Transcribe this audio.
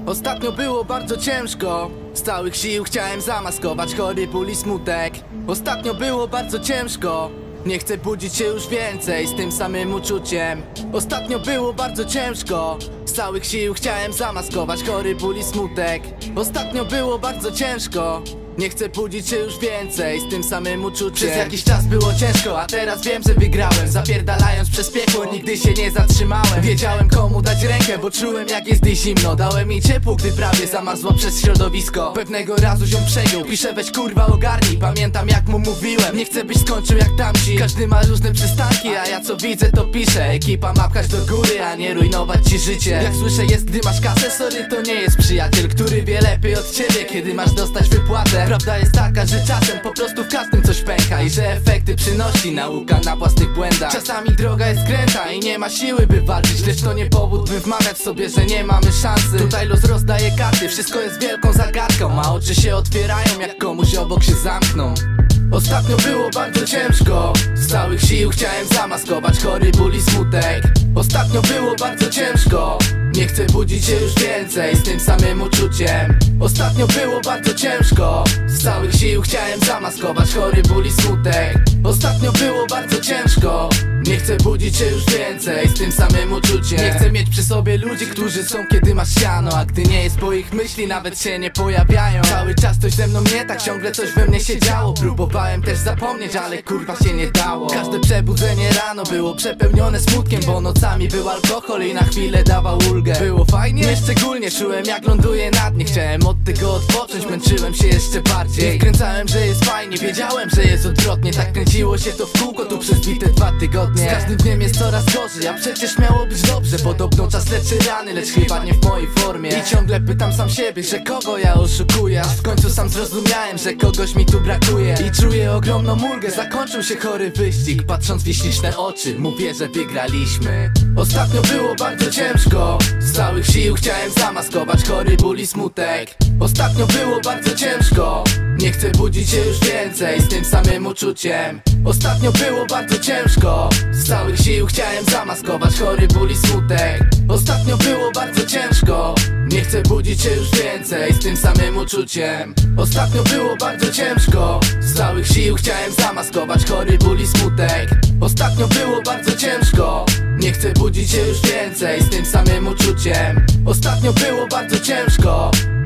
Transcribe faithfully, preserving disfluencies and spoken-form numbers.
Ostatnio było bardzo ciężko. Z całych sił chciałem zamaskować chory ból i smutek. Ostatnio było bardzo ciężko. Nie chcę budzić się już więcej z tym samym uczuciem. Ostatnio było bardzo ciężko. Z całych sił chciałem zamaskować chory ból i smutek. Ostatnio było bardzo ciężko. Nie chcę budzić się już więcej z tym samym uczuciem. Przez jakiś czas było ciężko, a teraz wiem, że wygrałem. Zapierdalając przez piekło, nigdy się nie zatrzymałem. Wiedziałem, komu dać rękę, bo czułem, jak jest jej zimno. Dałem jej ciepło, gdy prawie zamarzła przez środowisko. Pewnego razu się przejął, pisze weź kurwa ogarnij. Pamiętam, jak mu mówiłem, nie chcę byś skończył jak tamci. Każdy ma różne przystanki, a ja co widzę to piszę. Ekipa ma pchać do góry, a nie rujnować ci życie. Jak słyszę jest, gdy masz kasę, sorry, to nie jest przyjaciel, który wie lepiej od ciebie, kiedy masz dostać wypłatę. Prawda jest taka, że czasem po prostu w każdym coś pęka i że efekty przynosi nauka na własnych błędach. Czasami droga jest kręta i nie ma siły, by walczyć, lecz to nie powód, by wmawiać sobie, że nie mamy szansy. Tutaj los rozdaje karty, wszystko jest wielką zagadką, a oczy się otwierają, jak komuś obok się zamkną. Ostatnio było bardzo ciężko. Z całych sił chciałem zamaskować chory ból i smutek. Ostatnio było bardzo ciężko. Nie chcę budzić się już więcej z tym samym uczuciem. Ostatnio było bardzo ciężko. Z całych sił chciałem zamaskować chory ból i smutek. Ostatnio było bardzo ciężko. Nie chcę budzić się już więcej z tym samym uczuciem. Nie chcę mieć przy sobie ludzi, którzy są kiedy masz siano, a gdy nie jest po ich myśli nawet się nie pojawiają. Cały czas coś ze mną nie tak, ciągle coś we mnie się działo. Próbowałem też zapomnieć, ale kurwa się nie dało. Każde przebudzenie rano było przepełnione smutkiem, bo nocami był alkohol i na chwilę dawał ulgę. Było fajnie? Nie szczególnie, czułem jak ląduję na dnie. Chciałem od tego odpocząć, męczyłem się jeszcze bardziej. Nie wkręcałem, że jest fajnie, wiedziałem, że jest odwrotnie. Tak kręciło się to w kółko tu przez bite dwa tygodnie. Z każdym dniem jest coraz gorzej, a przecież miało być dobrze. Podobno czas leczy rany, lecz chyba nie w mojej formie. I ciągle pytam sam siebie, że kogo ja oszukuję. Aż w końcu sam zrozumiałem, że kogoś mi tu brakuje. I czuję ogromną ulgę, zakończył się chory wyścig. Patrząc w jej śliczne oczy, mówię, że wygraliśmy. Ostatnio było bardzo ciężko. Z całych sił chciałem zamaskować chory ból i smutek. Ostatnio było bardzo ciężko. Nie chcę budzić się już więcej z tym samym uczuciem. Ostatnio było bardzo ciężko. Z całych sił chciałem zamaskować chory ból i smutek. Ostatnio było bardzo ciężko. Nie chcę budzić się już więcej z tym samym uczuciem. Ostatnio było bardzo ciężko. Z całych sił chciałem zamaskować chory ból i smutek. Ostatnio było bardzo ciężko. Nie chcę budzić się już więcej z tym samym uczuciem. Ostatnio było bardzo ciężko.